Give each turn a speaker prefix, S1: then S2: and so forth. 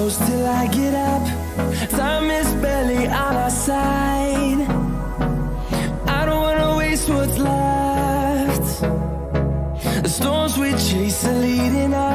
S1: close till I get up. Time is barely on our side. I don't wanna waste what's left. The storms we chase are leading us.